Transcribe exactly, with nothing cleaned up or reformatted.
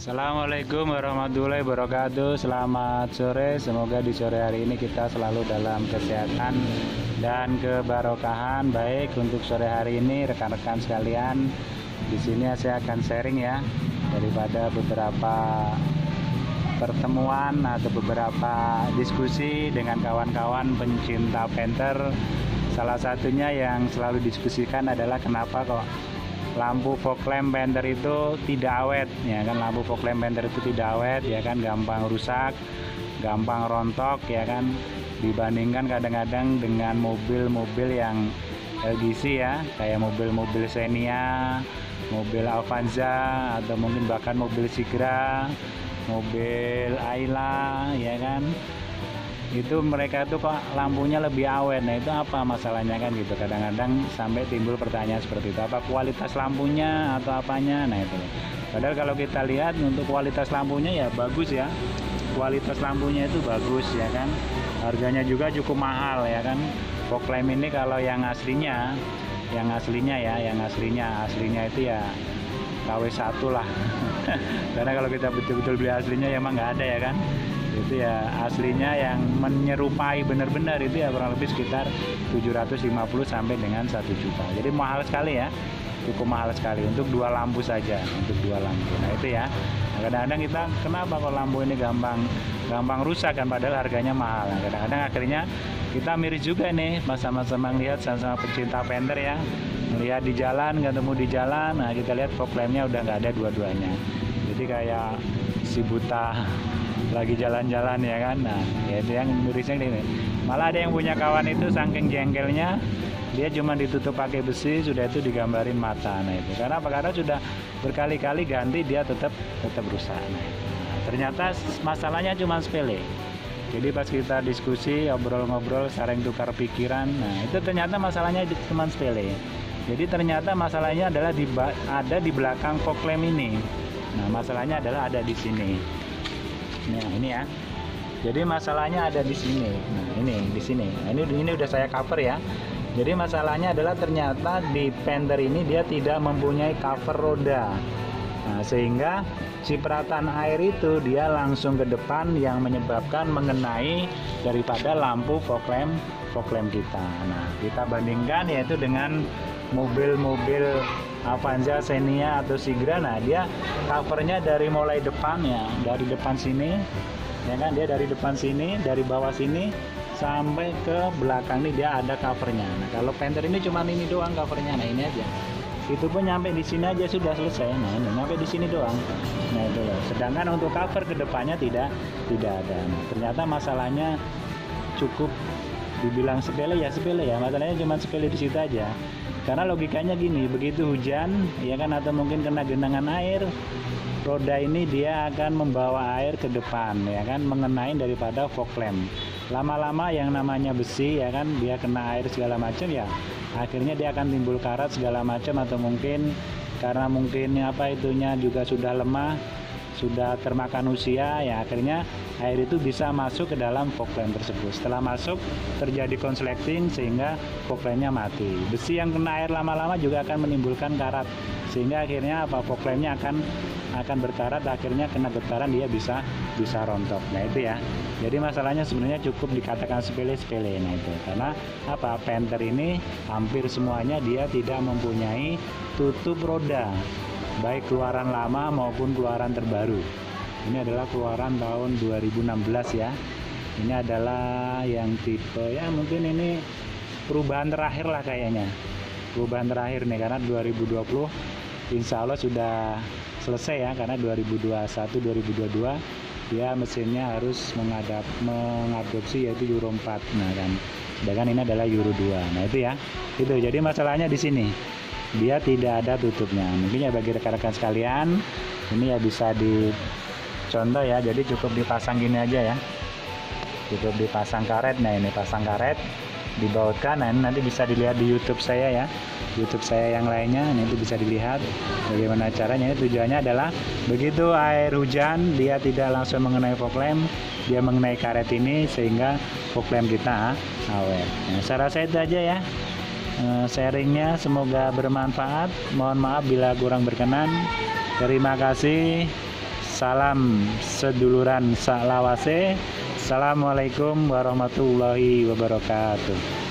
Assalamualaikum warahmatullahi wabarakatuh. Selamat sore. Semoga di sore hari ini kita selalu dalam kesehatan dan kebarokahan. Baik, untuk sore hari ini rekan-rekan sekalian, di sini saya akan sharing ya daripada beberapa pertemuan atau beberapa diskusi dengan kawan-kawan pencinta penter. Salah satunya yang selalu diskusikan adalah kenapa kok lampu fog lamp penter itu tidak awet, ya kan? Lampu fog lamp penter itu tidak awet, ya kan? Gampang rusak, gampang rontok, ya kan? Dibandingkan kadang-kadang dengan mobil-mobil yang L G C ya, kayak mobil-mobil Xenia, mobil Avanza, atau mungkin bahkan mobil Sigra, mobil Ayla, ya kan? Itu mereka tuh kok lampunya lebih awet. Nah, itu apa masalahnya kan gitu. Kadang-kadang sampai timbul pertanyaan seperti itu, apa kualitas lampunya atau apanya. Nah itu, padahal kalau kita lihat untuk kualitas lampunya ya bagus ya, kualitas lampunya itu bagus, ya kan. Harganya juga cukup mahal, ya kan. Fog lamp ini kalau yang aslinya yang aslinya ya yang aslinya aslinya itu ya K W satu lah. Karena kalau kita betul-betul beli aslinya ya emang nggak ada, ya kan. Itu ya aslinya yang menyerupai benar-benar itu ya kurang lebih sekitar tujuh ratus lima puluh sampai dengan satu juta. Jadi mahal sekali ya, cukup mahal sekali untuk dua lampu saja, untuk dua lampu. Nah itu ya, kadang-kadang kita kenapa kok lampu ini gampang gampang rusak kan, padahal harganya mahal. Nah, kadang-kadang akhirnya kita miris juga nih, sama-sama lihat, sama-sama pecinta penter ya, melihat di jalan, ketemu di jalan. Nah kita lihat fog lampnya udah nggak ada dua-duanya, jadi kayak si buta lagi jalan-jalan, ya kan. Nah ya itu yang mirisnya ini. Malah ada yang punya kawan itu saking jengkelnya, dia cuma ditutup pakai besi, sudah itu digambarin mata. Nah itu karena apa? Karena sudah berkali-kali ganti, dia tetap tetap rusak. Nah, nah, ternyata masalahnya cuma sepele. Jadi pas kita diskusi, ngobrol-ngobrol, saling tukar pikiran, nah itu ternyata masalahnya cuma sepele. Jadi ternyata masalahnya adalah di, ada di belakang fog lamp ini. Nah masalahnya adalah ada di sini. Nah ini ya, jadi masalahnya ada di sini. Nah ini di sini. Nah, ini ini udah saya cover ya. Jadi masalahnya adalah ternyata di penter ini dia tidak mempunyai cover roda. Nah sehingga cipratan air itu dia langsung ke depan yang menyebabkan mengenai daripada lampu fog lamp fog lamp kita. Nah kita bandingkan yaitu dengan mobil-mobil Avanza, Xenia atau Sigra. Nah dia covernya dari mulai depan ya, dari depan sini, ya kan, dia dari depan sini, dari bawah sini sampai ke belakang nih dia ada covernya. Nah kalau penter ini cuma ini doang covernya. Nah ini aja, itu pun nyampe di sini aja sudah selesai. Nah ini nyampe di sini doang. Nah itu loh. Sedangkan untuk cover ke depannya tidak tidak ada. Nah, ternyata masalahnya cukup dibilang sepele ya sepele ya. Masalahnya cuma sepele di situ aja. Karena logikanya gini, begitu hujan, ya kan, atau mungkin kena genangan air, roda ini dia akan membawa air ke depan, ya kan, mengenai daripada fog lamp. Lama-lama yang namanya besi, ya kan, dia kena air segala macam ya, akhirnya dia akan timbul karat segala macam, atau mungkin karena mungkin apa itunya juga sudah lemah, sudah termakan usia, ya akhirnya air itu bisa masuk ke dalam fog lamp tersebut. Setelah masuk terjadi konsleting sehingga fog lampnya mati. Besi yang kena air lama-lama juga akan menimbulkan karat, sehingga akhirnya apa, fog lampnya akan akan berkarat, akhirnya kena getaran dia bisa bisa rontok. Nah itu ya. Jadi masalahnya sebenarnya cukup dikatakan sepele-sepele. Nah itu karena apa, penter ini hampir semuanya dia tidak mempunyai tutup roda, baik keluaran lama maupun keluaran terbaru. Ini adalah keluaran tahun dua ribu enam belas ya. Ini adalah yang tipe ya mungkin ini perubahan terakhir lah kayaknya. Perubahan terakhir nih, karena dua ribu dua puluh insya Allah sudah selesai ya, karena dua ribu dua puluh satu dua ribu dua puluh dua dia mesinnya harus mengadap, mengadopsi yaitu Euro empat. Nah kan, sedangkan ini adalah Euro dua. Nah itu ya, itu jadi masalahnya di sini, dia tidak ada tutupnya. Mungkin ya bagi rekan-rekan sekalian ini ya bisa dicontoh ya, jadi cukup dipasang gini aja ya, cukup dipasang karet. Nah ini pasang karet, dibautkan. Nah ini nanti bisa dilihat di YouTube saya ya, YouTube saya yang lainnya. Ini itu bisa dilihat bagaimana caranya. Ini tujuannya adalah begitu air hujan dia tidak langsung mengenai fog lamp, dia mengenai karet ini sehingga fog lamp kita awet. Nah, saya rasa itu aja ya sharingnya, semoga bermanfaat. Mohon maaf bila kurang berkenan. Terima kasih. Salam seduluran saklawase. Assalamualaikum warahmatullahi wabarakatuh.